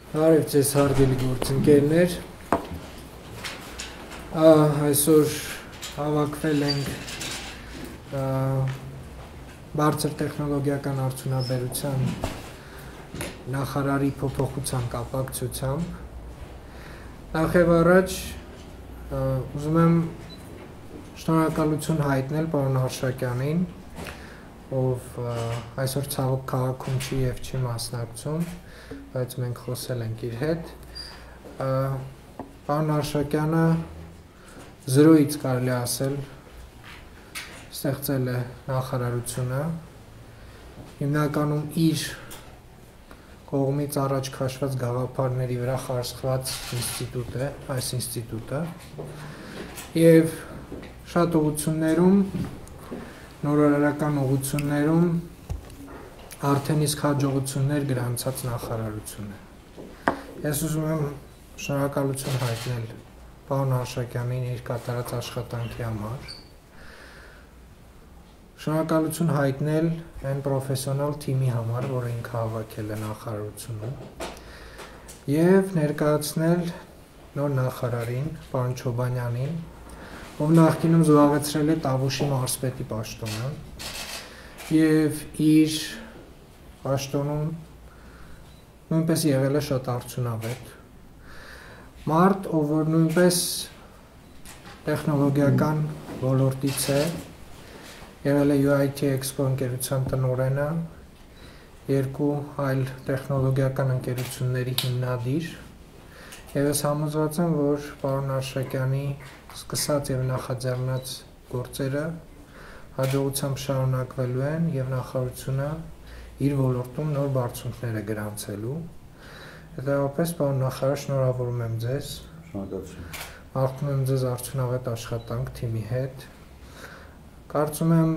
Բարև ձեզ հարգելի գործընկերներ, այսօր հավաքվել ենք բարձր տեխնոլոգիական արդյունաբերության նախարարի փոփոխության կապակցությամբ։ Նախ եւ առաջ ուզում եմ շնորհակալություն հայտնել պարոն Արշակյանին, ով այսօր ցավոք քաղաքում չի եւ չի մասնակցում, բայց մենք խոսել ենք իր հետ։ Պարոն Արշակյանը 0-ից կարելի ասել ստեղծել է նախարարությունը, հիմնականում իր կողմից առաջ քաշված գաղափարների վրա խարսխված ինստիտուտ է, այս ինստիտուտը, եւ շատ ուղղություններում, նորարարական ուղղություններում արդեն իսկ հաջողություններ գրանցած նախարարություն է։ Ես ուզում եմ շնորհակալություն հայտնել պարոն Արշակյանին իր կատարած աշխատանքի համար, շնորհակալություն հայտնել այն պրոֆեսիոնալ թիմի համար, որը ինքը հավաքել է նախարարությունում, եւ ներկայացնել նոր նախարարին, պարոն Չոբանյանին, ով նախկինում զբաղեցրել է Տավուշի մարզպետի պաշտոնը եւ իր պաշտոնում նույնպես եղել է շատ արդյունավետ մարդ, ով որ նույնպես տեխնոլոգիական ոլորտից է, եղել է UIT Expo ընկերության տնօրենը, երկու այլ տեխնոլոգիական ընկերությունների հիմնադիր, եւ ես համոզված եմ, որ պարոն Արշակյանի սկսած եւ նախաձեռնած գործերը հաջողությամբ շարունակվելու են եւ նախարարությունը իր ոլորտում նոր բարձունքներ է գրանցելու։ Հետևաբար, պարոն նախարար, շնորհավորում եմ ձեզ։ Շնորհակալություն։ Աղոթում եմ ձեզ արդյունավետ աշխատանք թիմի հետ։ Կարծում եմ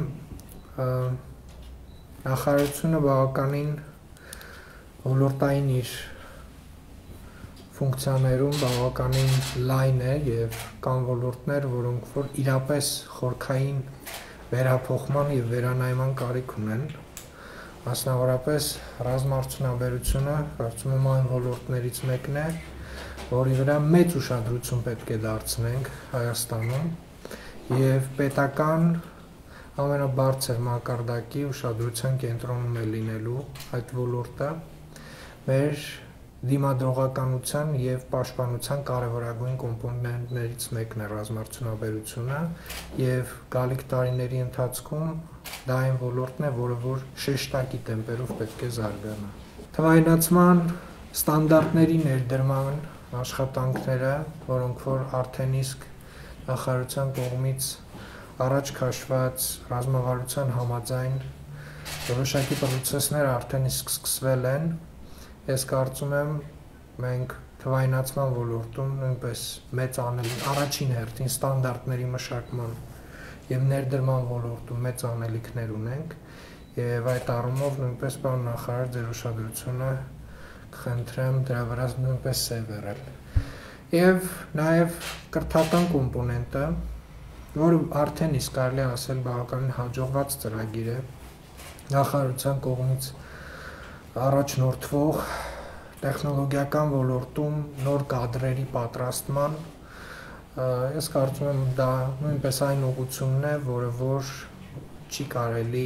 նախարարությունը բավականին ոլորտային իր ֆունկցիաներում բավականին լայն է եւ կան ոլորտներ, որոնք որ իրապես խորքային վերափոխման եւ վերանայման կարիք ունեն։ Մասնավորապես ռազմաարդյունաբերությունը, կարծում եմ այն ոլորտներից մեկն է, որի վրա մեծ ուշադրություն պետք է դարձնենք Հայաստանում եւ պետական ամենաբարձր մակարդակի ուշադրության կենտրոնում է լինելու այդ ոլորտը մեր դիմադրողականության եւ պաշտպանության կարևորագույն կոմպոնենտներից մեկն է ռազմաարդյունաբերությունը եւ գալիք տարիների ընթացքում դա այն ոլորտն է, որը որ շեշտակի տեմպերով պետք է զարգանա։ Թվայնացման ստանդարտների ներդրման աշխատանքները, որոնք որ արդեն իսկ նախարարության կողմից առաջ քաշված ռազմավարության համաձայն որոշակի պրոցեսներ արդեն իսկ սկսվել են, ես կարծում եմ մենք թվայնացման ոլորտում նույնպես մեծ առաջին հերթին ստանդարտների մշակման եւ ներդրման ոլորտում մեծ անելիքներ ունենք եւ այդ առումով նույնպես պարոն նախարար ձեր ուշադրությունը կխնդրեմ դրա վրա նույնպես սևեռել։ Եվ նաեւ կրթական կոմպոնենտը, որը արդեն իսկ կարելի ասել բավականին հաջողված ծրագիր է նախարարության կողմից առաջնորդվող տեխնոլոգիական ոլորտում նոր կադրերի պատրաստման, ես կարծում եմ դա նույնպես այն ուղղությունն է, որը որ չի կարելի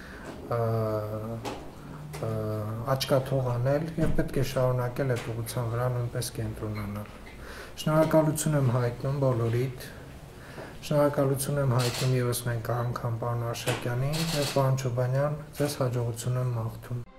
աչքաթող անել եւ պետք է շարունակել այդ ուղղության վրա նույնպես կենտրոնանալ։ Շնորհակալություն եմ հայտնում բոլորիդ, շնորհակալություն եմ հայտնում եւս մեկ անգամ պարոն Արշակյանին եւ պարոն Չոբանյան, ձեզ հաջողություն եմ մաղթում։